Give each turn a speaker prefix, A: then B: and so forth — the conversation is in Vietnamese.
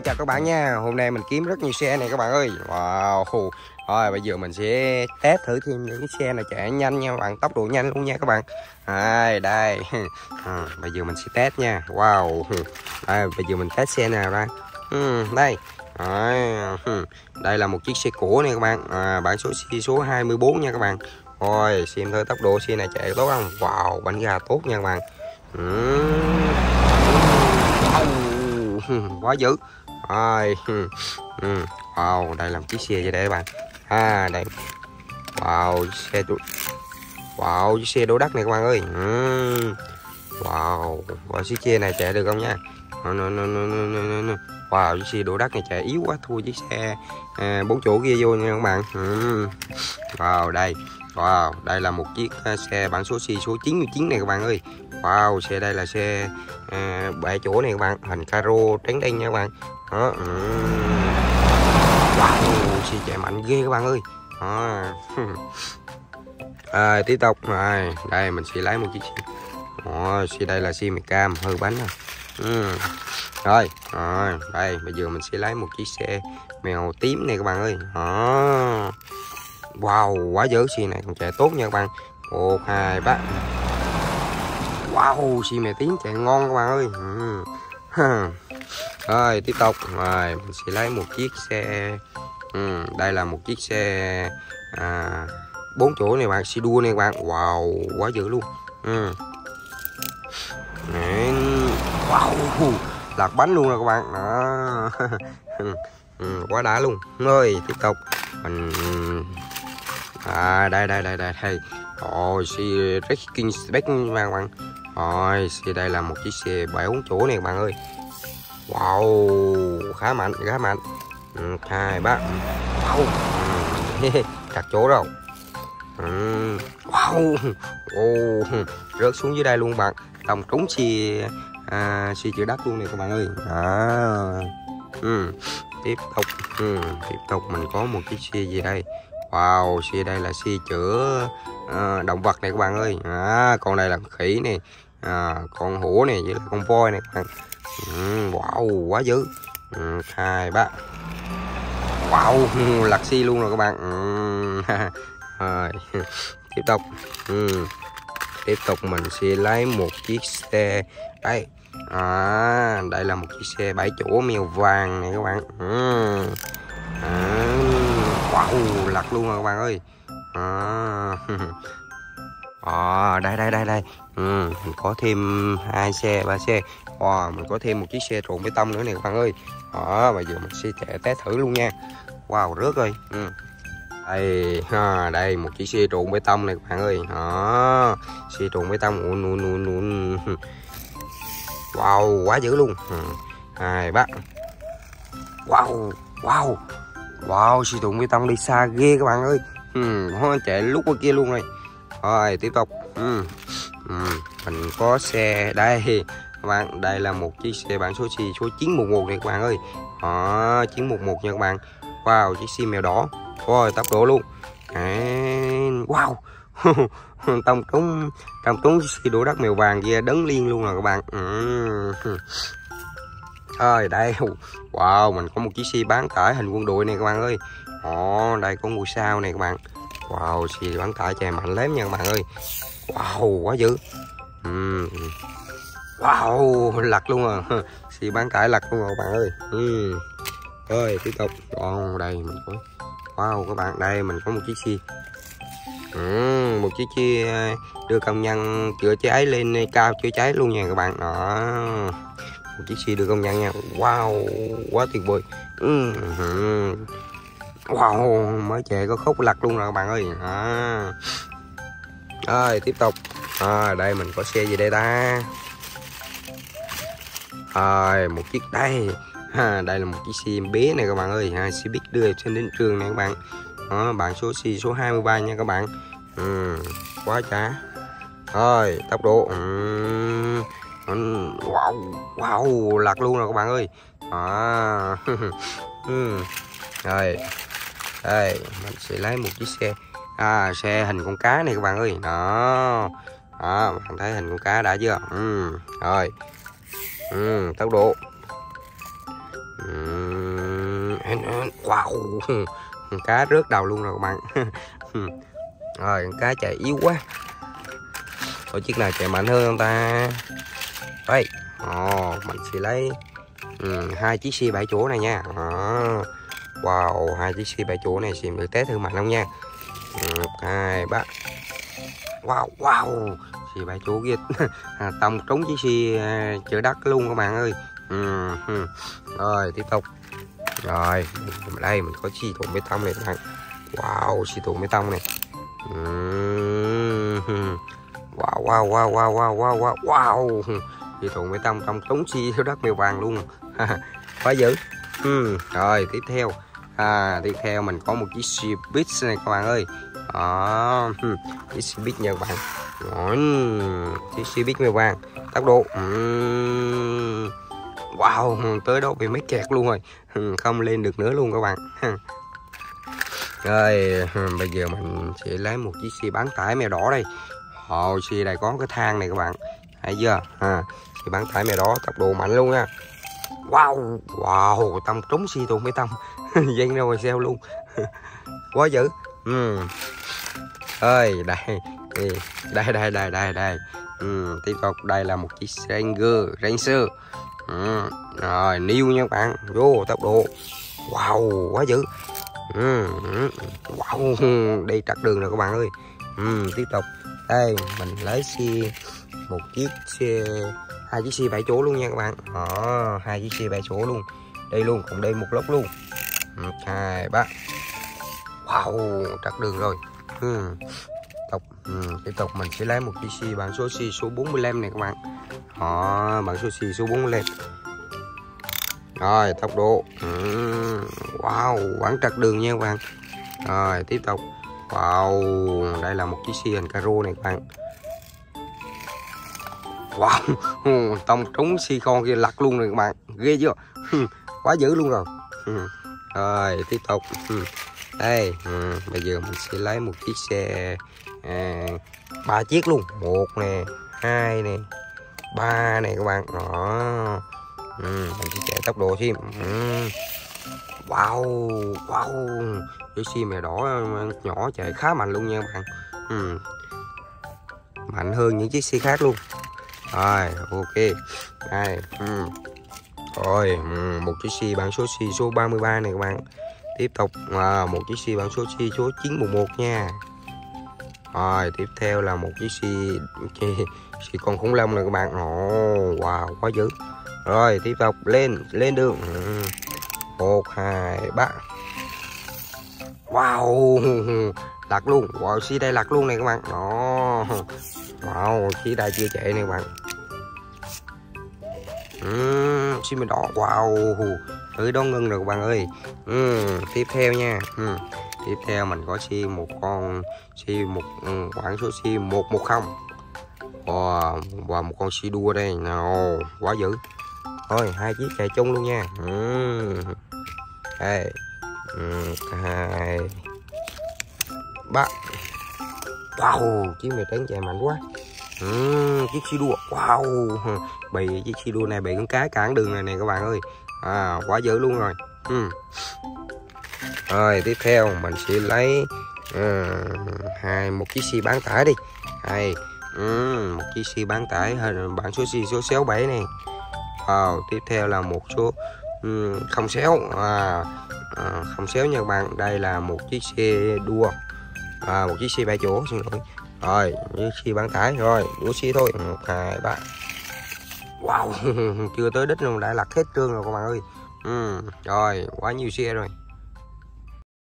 A: chào các bạn nha. Hôm nay mình kiếm rất nhiều xe này các bạn ơi. Wow. Rồi bây giờ mình sẽ test thử thêm những cái xe này chạy nhanh nha các bạn, tốc độ nhanh luôn nha các bạn. Đây. Bây giờ mình sẽ test nha. Wow. Bây giờ mình test xe nào ra. Đây. Đây là một chiếc xe cũ này các bạn. Bản số 24 nha các bạn. Rồi xem thử tốc độ xe này chạy tốt không. Wow, bánh ga tốt nha các bạn. Quá dữ. Rồi. Wow, đây là một chiếc xe vậy đây các bạn. Đây. Wow, chiếc xe đổ đất này các bạn ơi. Wow, chiếc xe này chạy được không nha. Wow, chiếc xe đổ đất này chạy yếu quá, thua chiếc xe 4 chỗ kia vô nha các bạn. Wow, đây. Wow, đây là một chiếc xe bản số số 99 này các bạn ơi. Wow, xe đây là xe 7 chỗ này các bạn, hình caro trắng đen nha các bạn. Đó. Wow, xe chạy mạnh ghê các bạn ơi. Tiếp tục này, đây mình sẽ lấy một chiếc xe đây là xe mì cam hư bánh nè. Rồi, đây bây giờ mình sẽ lấy một chiếc xe mèo tím này các bạn ơi. Wow, quá dữ, xe này còn chạy tốt nha các bạn. 1, 2, 3. Wow, xe mèo tím chạy ngon các bạn ơi. Rồi tiếp tục, rồi mình sẽ lấy một chiếc xe đây là một chiếc xe 4 chỗ này bạn, xe đua này các bạn. Wow, quá dữ luôn. Wow, lạc bánh luôn rồi các bạn. Đó. Quá đã luôn. Rồi tiếp tục mình đây. Rồi xe Wrecking Spec các bạn. Rồi xe đây là một chiếc xe 4 chỗ này các bạn ơi. Wow, khá mạnh. 2, 3. Wow. Chặt chỗ rồi. Wow. Rớt xuống dưới đây luôn bạn. Tông trúng xe chữa đất luôn này các bạn ơi. Tiếp tục mình có một chiếc xe gì đây. Wow, xe đây là xe chữa động vật này các bạn ơi. Con này là khỉ này, con hổ này với là con voi này các bạn. Wow, quá dữ. 2, 3. Wow, lật xi luôn rồi các bạn. Rồi tiếp tục mình sẽ lấy một chiếc xe đây. Đây là một chiếc xe 7 chỗ mèo vàng này các bạn. Wow, lật luôn rồi các bạn ơi. Đây. Mình có thêm 2 xe 3 xe. Mình có thêm một chiếc xe trộn bê tông nữa này các bạn ơi. Bây giờ mình sẽ chạy test thử luôn nha. Wow, rớt rồi. Đây một chiếc xe trộn bê tông này các bạn ơi. Xe trộn bê tông. Wow, quá dữ luôn. 2, 3. Wow, xe trộn bê tông đi xa ghê các bạn ơi. Chạy lúc qua kia luôn rồi. Rồi tiếp tục mình có xe đây các bạn. Đây là một chiếc xe bản số 911 này các bạn ơi. 911 nha các bạn. Wow, chiếc xe mèo đỏ. Rồi tốc độ luôn. Wow. Tông trúng xe đổ đất mèo vàng kia đấng liên luôn rồi các bạn. Đây. Wow, mình có một chiếc xe bán tải hình quân đội này các bạn ơi. Đây có ngôi sao này các bạn. Wow, xe bán tải chạy mạnh lắm nha các bạn ơi. Wow, quá dữ. Wow, lật luôn rồi. Xe bán tải lật luôn rồi các bạn ơi. Rồi tiếp tục. Còn đây mình có. Wow các bạn, đây mình có một chiếc xe. Một chiếc xe đưa công nhân chữa cháy lên cao chữa cháy luôn nha các bạn. Đó. Một chiếc xe đưa công nhân nha. Wow, quá tuyệt vời. Wow, mới chạy có khúc lật luôn rồi các bạn ơi. Rồi tiếp tục. Đây mình có xe gì đây ta. Một chiếc đây. Đây là một chiếc xe bé này các bạn ơi. Xe buýt đưa trên đến trường này các bạn. Bản số 23 nha các bạn. Quá chả. Rồi tốc độ. Wow, lật luôn rồi các bạn ơi. Rồi đây mình sẽ lấy một chiếc xe xe hình con cá này các bạn ơi. Đó, bạn thấy hình con cá đã chưa. Rồi tốc độ. Wow, cá rớt đầu luôn rồi các bạn. Rồi cá chạy yếu quá. Có chiếc nào chạy mạnh hơn không ta? Đây, mình sẽ lấy hai chiếc xe 7 chỗ này nha. Wow, hai chiếc xe 7 chỗ này xem được test thử mạnh không nha. 1, 2, 3. Wow, xe 7 chỗ kia tông trúng chiếc xe chở đất luôn các bạn ơi. Rồi tiếp tục. Rồi đây mình có xi thùng bê tông này các bạn. Wow, xi thùng bê tông này. Wow, xi thùng bê tông trong trúng xi theo đất mèo vàng luôn. Quá dữ. Rồi tiếp theo mình có một chiếc xe buýt này các bạn ơi. Chiếc xe buýt nha các bạn. Chiếc xe buýt mèo vàng, tốc độ wow, tới đâu bị mấy kẹt luôn rồi, không lên được nữa luôn các bạn. Rồi bây giờ mình sẽ lấy một chiếc xe bán tải mèo đỏ đây. Xe này có cái thang này các bạn, thấy chưa? Xe bán tải mèo đỏ, tốc độ mạnh luôn nha. Wow, tông trúng xe thùng bê tông, dây ra ngoài xeo luôn. Quá dữ. Ơi đây. Tiếp tục đây là một chiếc Ranger. Rồi new nha các bạn, vô tốc độ. Wow, quá dữ. Wow, đây trật đường rồi các bạn ơi. Tiếp tục đây mình lấy hai chiếc xe 7 chỗ luôn nha các bạn. Hai chiếc xe 7 chỗ luôn, đây luôn, cùng đây một lốc luôn. 1, 2, 3. Wow, trật đường rồi. Tiếp tục mình sẽ lấy một chiếc xe bản số xi số 45 này các bạn. Bản số xi số 45. Rồi tốc độ. Wow, quảng trật đường nha các bạn. Rồi tiếp tục. Wow, đây là một chiếc xe hình caro này các bạn. Wow, tông trúng xe con kia lật luôn rồi các bạn, ghê chưa? Quá dữ luôn rồi. Rồi tiếp tục. Đây, bây giờ mình sẽ lấy một chiếc xe 3 chiếc luôn, 1 nè, 2 nè, 3 nè các bạn. Mình sẽ chạy tốc độ xem. Wow, cái xe mèo đỏ nhỏ chạy khá mạnh luôn nha các bạn. Mạnh hơn những chiếc xe khác luôn. Rồi ok. Đây, rồi một chiếc xe bản số xi số 33 này các bạn. Tiếp tục một chiếc xe bản số xi số 911 nha. Rồi tiếp theo là một chiếc xe con khủng long này các bạn. Wow, quá dữ. Rồi tiếp tục lên đường. 1, 2, 3. Wow, lật luôn. Wow, xe đây lật luôn này các bạn. Wow, xe đây chưa chạy này các bạn. Xe mèo đỏ. Wow, tới đó ngưng rồi các bạn ơi. Tiếp theo nha. Tiếp theo mình có bản số xi 110. Và một con xe đua đây. Quá dữ. Thôi hai chiếc chạy chung luôn nha. Đây. 2, 3. Wow, chiếc mèo trắng chạy mạnh quá. Chiếc xe đua. Wow, chiếc xe đua này bị con cá cản đường này nè các bạn ơi. Quá dữ luôn rồi. Rồi tiếp theo mình sẽ lấy một chiếc xe bán tải đi. Một chiếc xe bán tải bản số xi số 67 này. Tiếp theo là một số 06. Không xéo nha các bạn. Đây là một chiếc xe đua, một chiếc xe 7 chỗ, xin lỗi. Rồi chiếc xe bán tải. Rồi đua xe thôi. 1, 2, 3. Wow, chưa tới đích luôn đã lật hết trơn rồi các bạn ơi. Rồi quá nhiều xe rồi.